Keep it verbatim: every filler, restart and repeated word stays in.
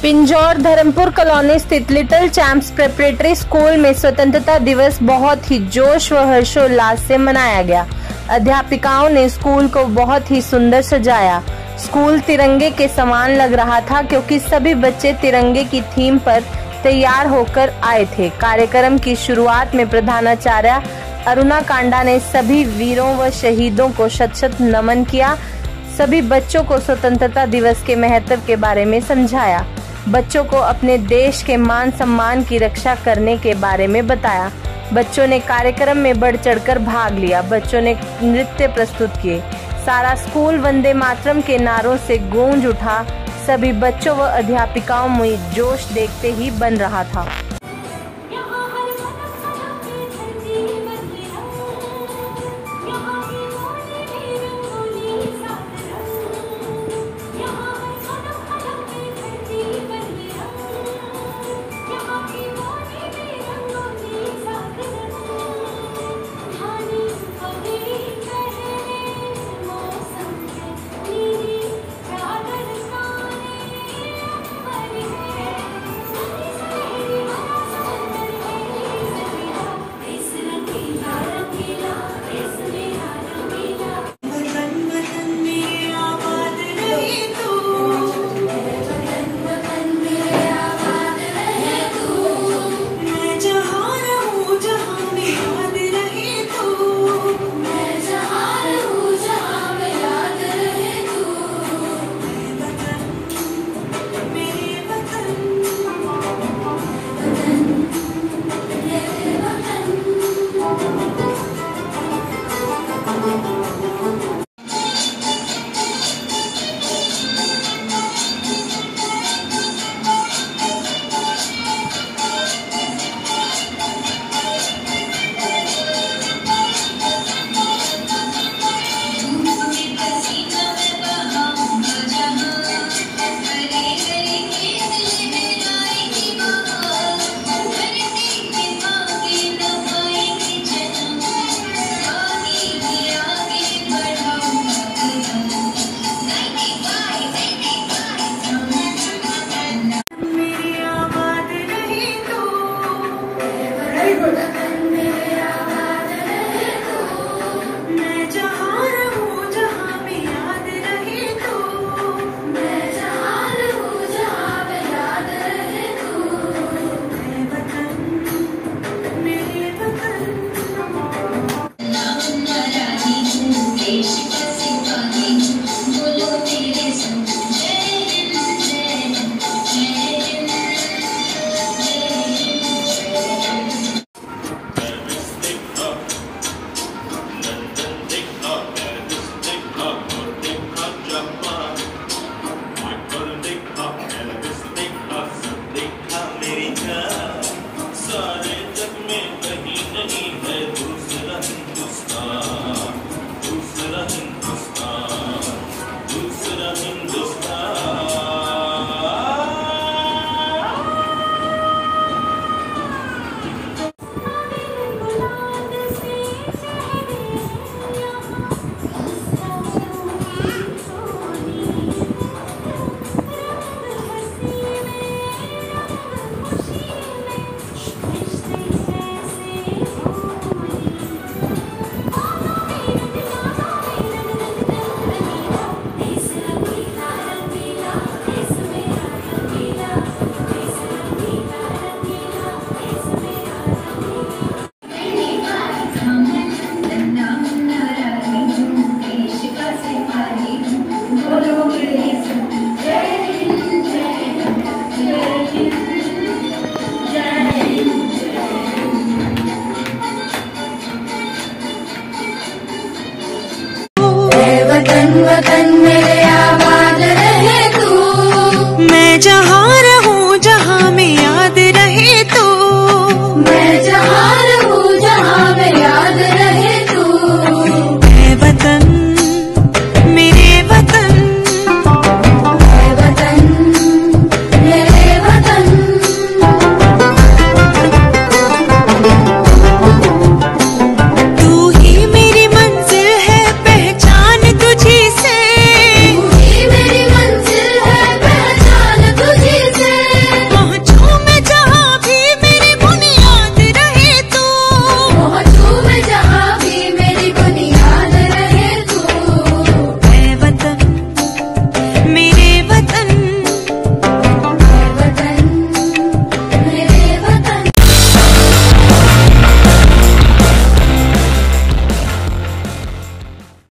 Pinjore Dharampur colony स्थित little champs preparatory school में स्वतंत्रता दिवस बहुत ही जोश व हर्षोल्लास से मनाया गया। अध्यापिकाओं ने स्कूल को बहुत ही सुंदर सजाया। स्कूल तिरंगे के समान लग रहा था क्योंकि सभी बच्चे तिरंगे की थीम पर तैयार होकर आए थे। कार्यक्रम की शुरुआत में प्रधानाचार्य अरुणा कांडा ने सभी वीरों व शहीदों को शत शत नमन किया। सभी बच्चों को स्वतंत्रता दिवस के महत्व के बारे में समझाया। बच्चों को अपने देश के मान सम्मान की रक्षा करने के बारे में बताया। बच्चों ने कार्यक्रम में बढ़ चढ़कर भाग लिया। बच्चों ने नृत्य प्रस्तुत किए। सारा स्कूल वंदे मातरम के नारों से गूंज उठा। सभी बच्चों व अध्यापिकाओं में जोश देखते ही बन रहा था। वतन वतन मेरे आबाद रहे तू, मैं जहाँ